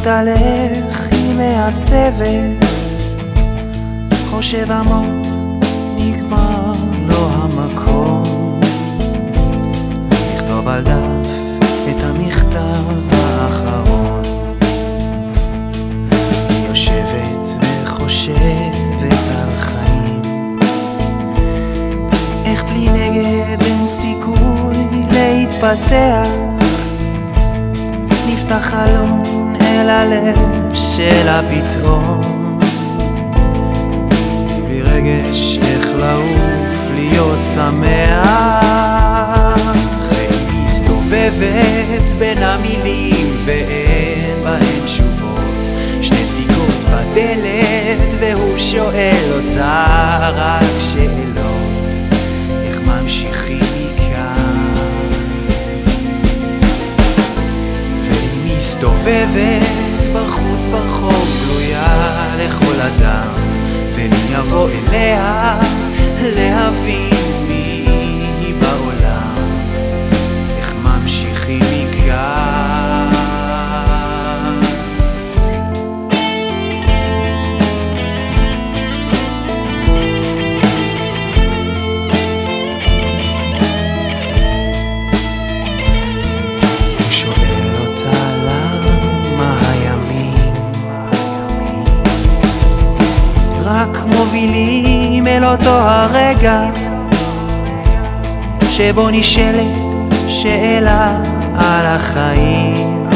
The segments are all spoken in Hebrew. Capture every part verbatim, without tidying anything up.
מתהלך היא מעצבת, חושב עמוק נגמר לו המקום לכתוב על דף את המכתב האחרון. היא יושבת וחושבת על חיים, איך בלי נגד אין סיכוי להתפתח. נפתח חלון אל הלב שלה פתאום, בלי רגש איך לעוף להיות שמח. היא מסתובבת בין המילים ואין בהן תשובות, שתי דפיקות בדלת והוא שואל אותה רק שאלות, איך ממשיכים מכאן. והיא מסתובבת בחוץ ברחוב גלויה לכל אדם, ומי יבוא אליה להבין מי היא בעולם, איך ממשיכים מכאן. הוא שואל אותה למה הימים רק מובילים אל אותו הרגע שבו נשאלת שאלה על החיים,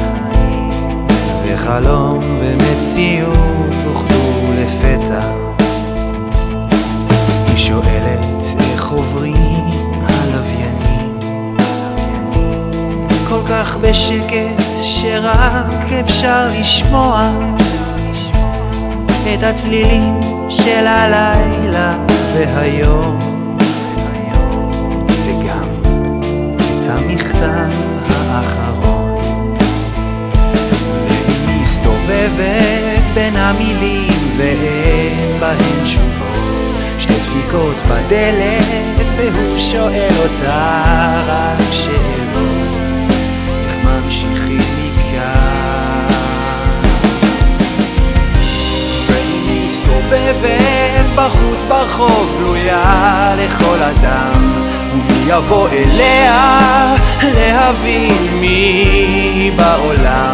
וחלום ומציאות אוחדו לפתע. היא שואלת איך עוברים הלוויינים כל כך בשקט שרק אפשר לשמוע את הצלילים של הלילה והיום, וגם את המכתב האחרון. והיא מסתובבת בין המילים ואין בהן תשובות, שתי דפיקות בדלת והוא שואל אותה רק שאלות, איך ממשיכים מכאן. מסתובבת בחוץ ברחוב גלויה לכל אדם, ומי יבוא אליה להבין מי בעולם,